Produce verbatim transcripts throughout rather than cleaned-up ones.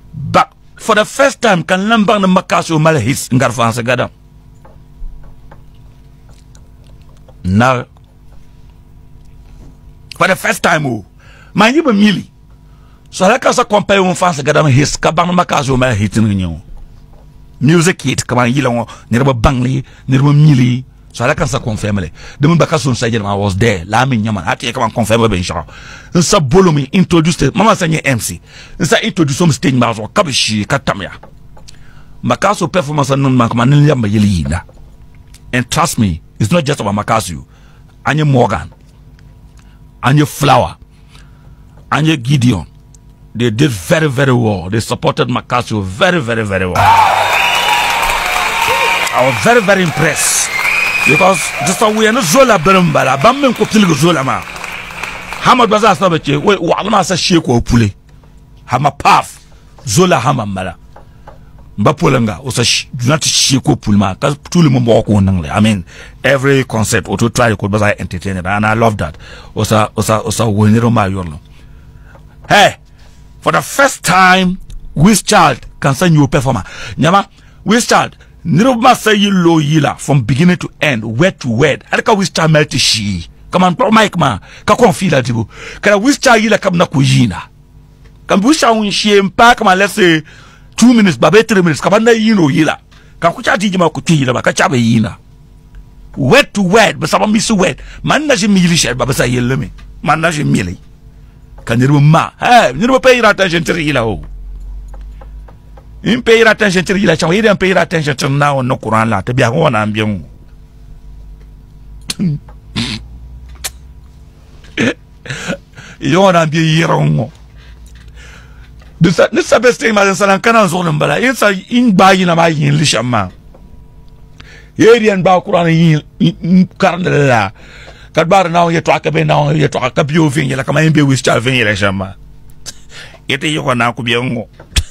But for the first time, can lambang the Maccasio mal hits in Fancy Gadam. Now, for the first time, oh, my neighbor Millie. So I can compare with Fancy Gadam his Kabang Maccasio mal hitting you. Music hit, come on, you never bangly, never Millie. So I can confirm it. The Maccasio said I was there. Lamin Yaman, I take on confirm it. And so Bolomi introduced it. Mama Sanya M C. And so introduced some stage mouse or Kabishi Katamia. Maccasio performance and non Macmanilla Yelina. And trust me, it's not just about Maccasio. And your Morgan, and your Flower, and your Gideon. They did very, very well. They supported Maccasio very, very, very well. I was very, very impressed. Because just we are not Zola Berambala, Bamman Cotil Zola ma. Hammer Bazaar Sabache, wait, Walmasa Sheko Pule. Hammer Puff, Zola Hamamala. Bapulanga, was a not Sheko Pulma, because Tulum walk on. I mean, every concept or to try to Bazaar entertain it, and I love that. Osa, Osa, Osa, Winero Mayolo. Hey, for the first time, Wiz Child can send you a performer. Nyama, Wiz Child. Niroma say you low yila from beginning to end, word to word. I can't wish to melt she. Come on, pro Mike man. Can't feel that you. Can I wish to yila come na kujina? Can wish to win she impact come let's say two minutes, babe three minutes. Come on, you know yila. Can kucha dijima kutila, but kachabe yina. Word to word, but some miss word. Man na she mili shed, but say yele me. Man na she mili. Can you ma? Hey, you never pay attention to yila ho. In pay attention to the child, he didn't pay attention to now no Quran la to be a one ambion. You want to be a year on. This is the best thing as San Canas on, but it's a in buying a my English man. Here and Bakuran in Carnella. Cadbar now you talk about now you talk a few things like a man be with child Shama. Yet you want now to be young.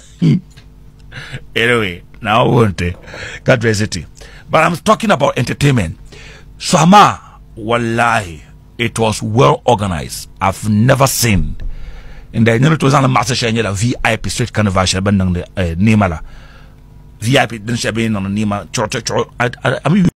Anyway, now I won't God bless it. But I'm talking about entertainment. Sama, wallahi, it was well organized. I've never seen. In the it was on a master share V I P street carnival shabandang the Nimala. V I P didn't shabin on the Nima church. I mean